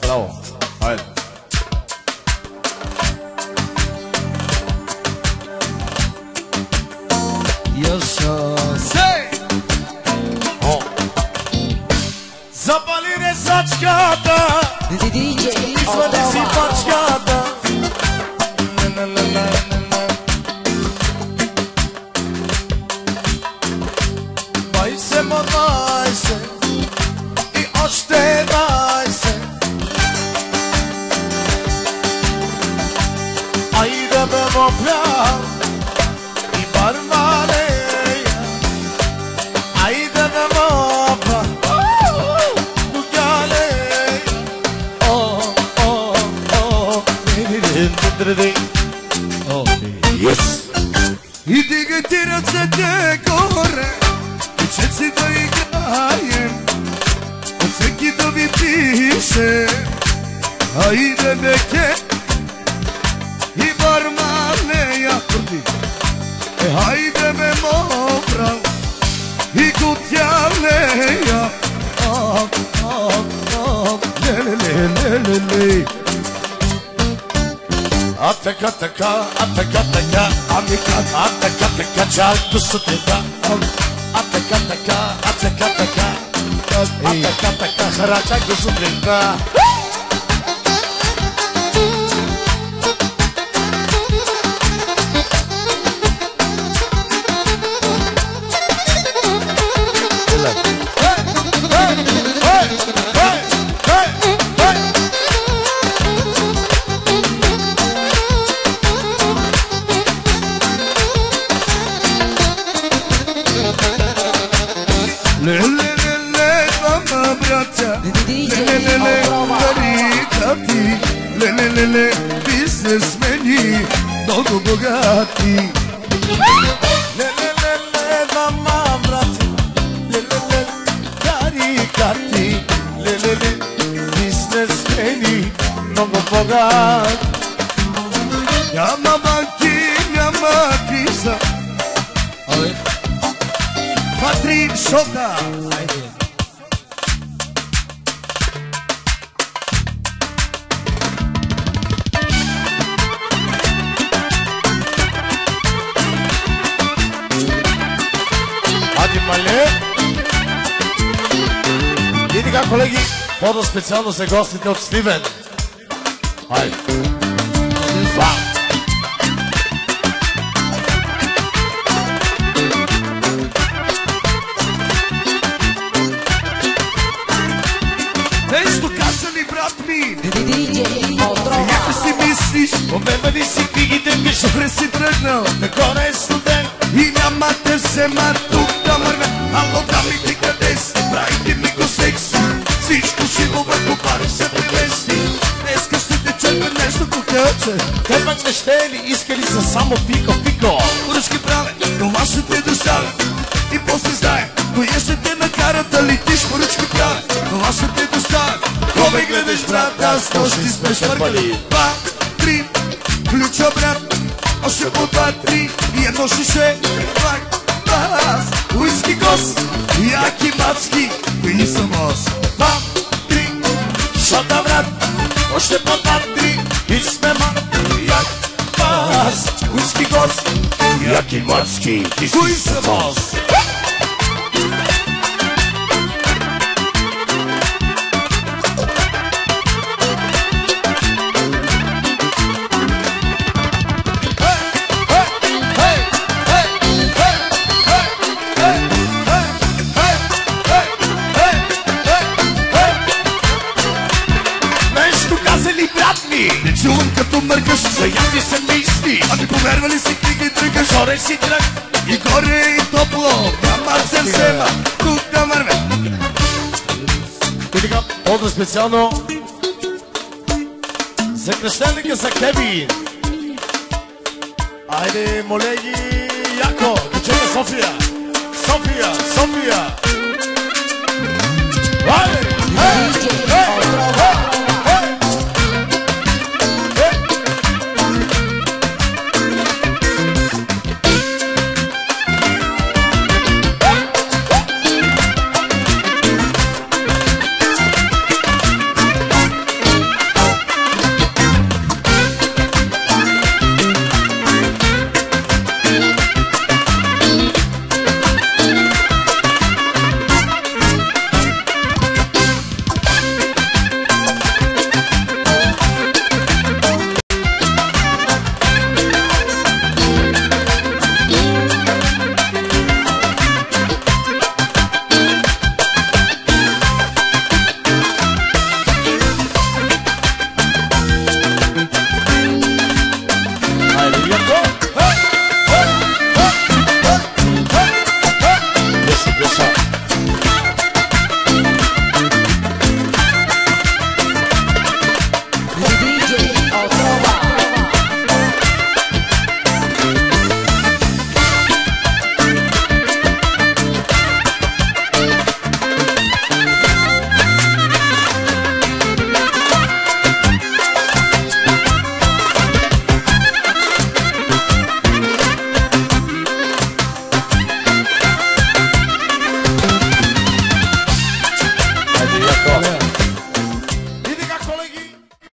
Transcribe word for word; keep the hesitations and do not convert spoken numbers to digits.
Браво. Хайде. Яша. Сей! О! Запали резачката! Извади си пачката! двайсет по двайсет и още двайсет. Айде бе мопля и барманея. Айде бе мопля бугалея. О, о, о, ди-ди-ди-ди-ди-ди. Yes! И дигайте ръцете горе, дечеци да играем, от всеки да ви пише. Айде беке и барманея. Е, хайде бе мопра и кутялея. Ап, ап, ап, ле-ле-ле-ле-ле. А така, така, а така, така, ами как, а така, така, чак до сутринта. А така, така, а така, така, а така, така, хара, чак до сутринта. Ле-ле-ле-ле, бизнесмени, много богати. Ле-ле-ле-ле, мама, брати, ле-ле-ле, карикати. Ле-ле-ле, бизнесмени, много богати. Няма банки, няма криза. Два-три шока. И така, колеги, по-специално за гостите от Сливен. Хайде. Вау! Нещо казали, брат ми. Сега си мислиш, обемали си книгите, пиш. Добре си тръгнал, нагоре е студент и няма те взема тук да мърна. Ало, дами ти къде си, правите ми го секси. Всичко живо върху пари се превести. Днеска ще те черпя нещо кукълче. Те пък не ще ли, искали са само пико-пико. Поръчки правя, това ще те доставя. И после знае, коя ще те накара да летиш. Поръчки правя, това ще те доставя. Кога гледаш, брат, аз нощи сме швъркали. Два, три, ключа, брат. Още по два, три и едно шише. Пак, бас, уиски гост, яки мацки, кои съм аз. Два, три, шота, брат. Още по два, три и сме мат, як бас, уиски гост, яки мацки, кои съм аз. Не чувам като мъркаш, заяви се мисли. Ами повярвали си книга и тръгаш. Горе си тръг и горе и топло. Няма се взема, тук да мърве. И така, по специално за кръщенника за Кевин. Айде, молеги, яко, качете София. София, София. Айде, ей, ей, ей. Ecco.